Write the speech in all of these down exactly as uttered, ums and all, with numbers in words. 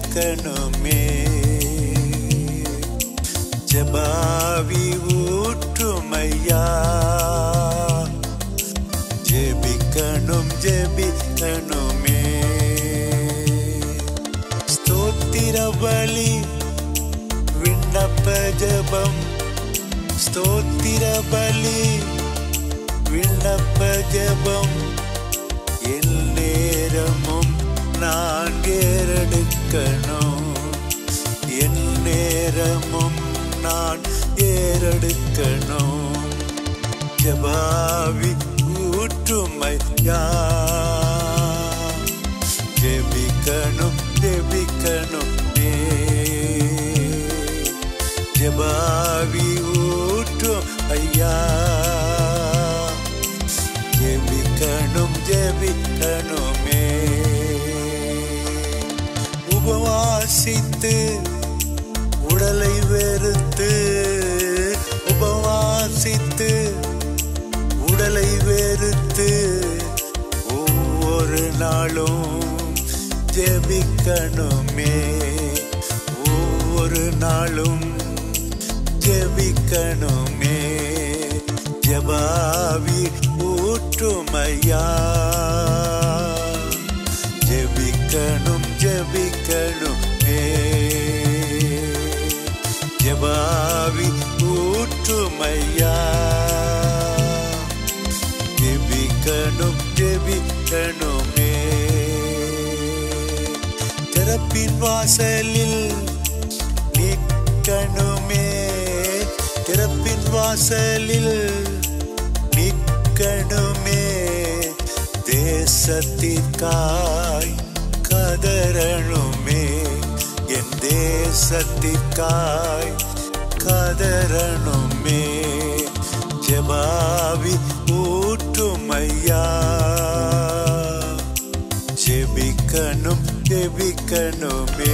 ஜெபிக்கணுமே ஜெபாவி ஊற்றுமையா ஜெபிக்கணும் ஜெபிக்கணுமே ஸ்தோத்திர பலி விண்ணப்ப ஜெபம் ஸ்தோத்திர பலி விண்ணப்ப ஜெபம் என் நேரமும் நான் ஏறெடுக்கணும் என் நேரமும் நான் ஏறெடுக்கணும் ஜெபாவி ஊற்றுமையா ஜெபிக்கணும் ஜெபிக்கணுமே ஜெபாவி ஊற்றுமையா ஜெபிக்கணும் ஜெபிக்கணுமே உபவாசித்து உடலை வெறுத்து உபவாசித்து உடலை வெறுத்து ஒவ்வொரு நாளும் ஜெபிக்கணுமே ஒவ்வொரு நாளும் ஜெபிக்கணுமே ஜெபாவி ஊற்றுமையா ஜெபிக்கணும் ஜெபிக்கணுமே ஜெபாவி ஊற்றுமையா ஜெபிக்கணும் ஜெபிக்கணுமே திறப்பின் வாசலில் நிற்கணுமே திறப்பின் வாசலில் நிற்கணுமே தேசத்திற்காய் கதறணுமே என் தேசத்திற்காய் கதறணுமே ஜெபாவி ஊற்றுமையா ஜெபிக்கணும் ஜெபிக்கணுமே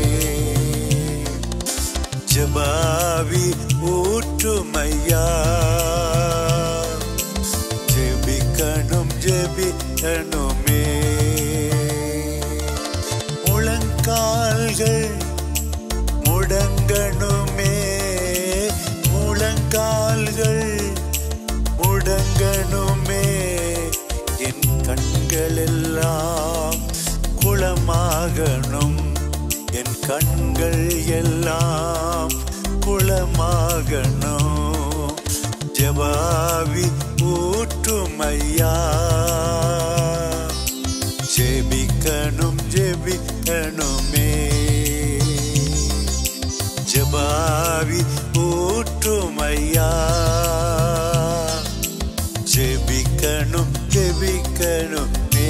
ஜெபாவி ஊற்றுமையா ஜெபிக்கணும் ஜெபிக்கணுமே முழங்கால்கள் முடங்கணுமே முழங்கால்கள் முடங்கணுமே என் கண்கள் எல்லாம் குளமாகணும் என் கண்கள் எல்லாம் குளமாகணும் ஜெபாவி ஊற்றுமையா ஜெபிக்கணும் ஜெபிக்கணுமே ஜெபாவி ஊற்றுமையா ஜெபிக்கணும் ஜெபிக்கணுமே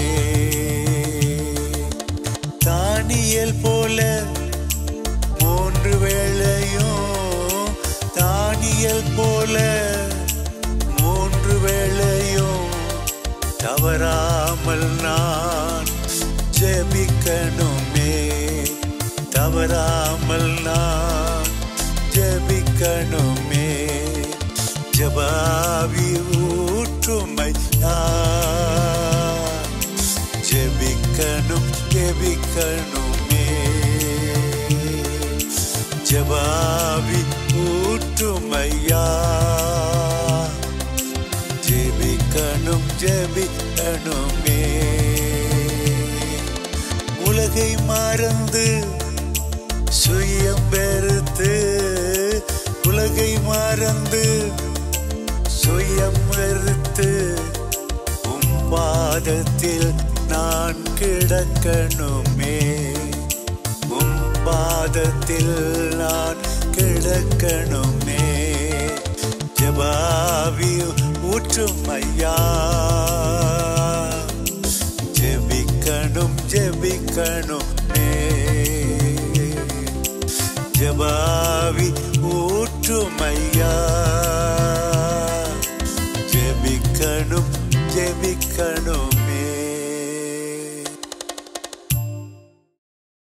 தானியேல் போல மூன்று வேளையும் தானியேல் போல மூன்று வேளையும் தவறாமல் நான் ஜெபிக்கணுமே தவறாமல் நான் ஜெபிக்கணுமே ஜெபாவி ஊற்றுமையா ஜெபிக்கணும் ஜெபிக்கணுமே ஜெபாவி ஊற்றுமையா ஜெபிக்கணும் ஜெபிக்கணுமே உலகை மறந்து சுயம் வெறுத்து உலகை மறந்து சுயம் வெறுத்து உம் பாதத்தில் நான் கிடக்கணுமே உம் பாதத்தில் நான் கிடக்கணுமே ஜெபாவி ஊற்றுமையா ஜெபிக்கணும் ஜெபிக்கணுமே ஜெபாவி ஊற்றுமையா ஜெபிக்கணும் ஜெபிக்கணும்